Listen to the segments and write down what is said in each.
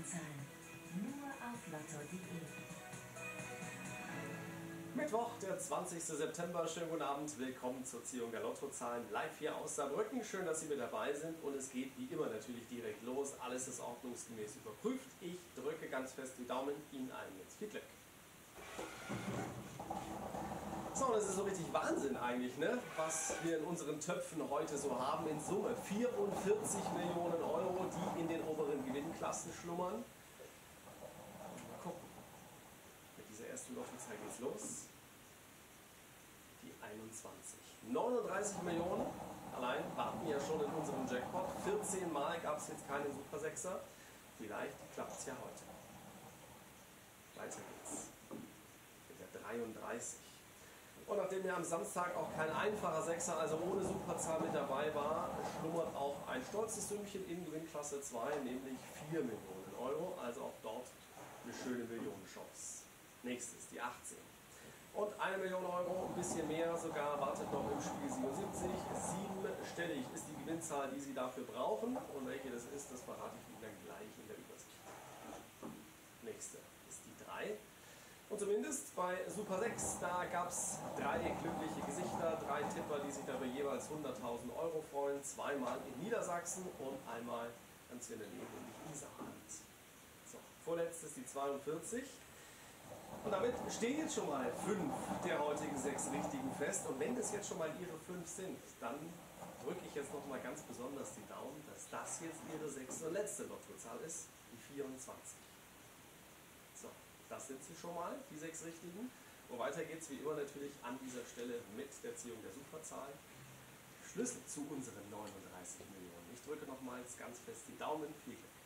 Lottozahlen. Nur auf lotto.de. Mittwoch, der 20. September. Schönen guten Abend. Willkommen zur Ziehung der Lottozahlen live hier aus Saarbrücken. Schön, dass Sie mit dabei sind und es geht wie immer natürlich direkt los. Alles ist ordnungsgemäß überprüft. Ich drücke ganz fest die Daumen. Ihnen allen jetzt viel Glück. So, das ist so richtig Wahnsinn eigentlich, ne? Was wir in unseren Töpfen heute so haben. In Summe 44 Millionen Euro, die in den oberen Gewinnklassen schlummern. Mal gucken. Mit dieser ersten Lottozahl geht's los. Die 21. 39 Millionen allein warten ja schon in unserem Jackpot. 14 Mal gab es jetzt keinen Super Sechser. Vielleicht klappt es ja heute. Weiter geht's. Mit der 33. Und nachdem ja am Samstag auch kein einfacher Sechser, also ohne Superzahl mit dabei war, schlummert auch ein stolzes Sümmchen in Gewinnklasse 2, nämlich 4 Millionen Euro. Also auch dort eine schöne Millionenchance. Nächstes, die 18. Und 1 Million Euro, ein bisschen mehr sogar, wartet noch im Spiel 77. Siebenstellig ist die Gewinnzahl, die Sie dafür brauchen. Und welche das ist, das verrate ich Ihnen dann gleich in der Übersicht. Nächste ist die 3. Und zumindest bei Super 6, da gab es 3 glückliche Gesichter, 3 Tipper, die sich dabei jeweils 100.000 Euro freuen. Zweimal in Niedersachsen und einmal ganz hier in der Nähe, nämlich Isarland. So, vorletztes die 42. Und damit stehen jetzt schon mal 5 der heutigen 6 richtigen fest. Und wenn das jetzt schon mal Ihre 5 sind, dann drücke ich jetzt noch mal ganz besonders die Daumen, dass das jetzt Ihre 6. und letzte Lottozahl ist, die 24. So, das sind sie schon mal, die 6 richtigen. Und weiter geht es wie immer natürlich an dieser Stelle mit der Ziehung der Superzahl. Schlüssel zu unseren 39 Millionen. Ich drücke nochmals ganz fest die Daumen. Viel Glück.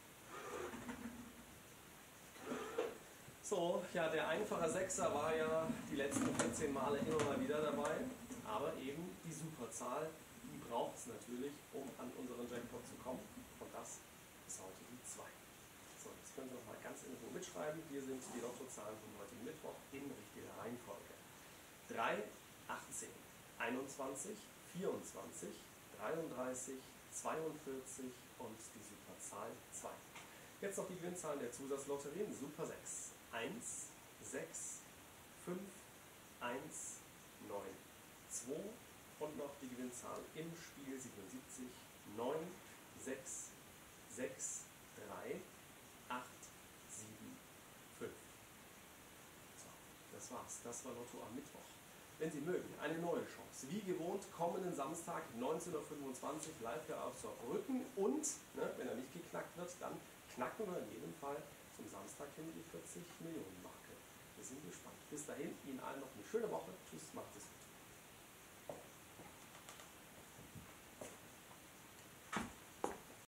So, ja, der einfache Sechser war ja die letzten 14 Male immer mal wieder dabei, aber eben die Superzahl, die braucht es natürlich, um an unseren Jackpot zu kommen, und das ist heute die 2. So, das können Sie noch mal ganz in Ruhe mitschreiben. Hier sind die Lottozahlen vom heutigen Mittwoch in richtiger Reihenfolge. 3, 18, 21, 24, 33, 42 und die Superzahl 2. Jetzt noch die Gewinnzahlen der Zusatzlotterien. Super 6. 1, 6, 5, 1, 9, 2 und noch die Gewinnzahl im Spiel 77, 9, 6, 6, 3, 8, 7, 5. So, das war's. Das war Lotto am Mittwoch. Wenn Sie mögen, eine neue Chance. Wie gewohnt, kommenden Samstag 19:25 Uhr live hier auf Saarbrücken. Und, ne, wenn er nicht geknackt wird, dann knacken wir in jedem Fall zum Samstag hin die 40 Millionen Marke. Wir sind gespannt. Bis dahin, Ihnen allen noch eine schöne Woche. Tschüss, macht es gut.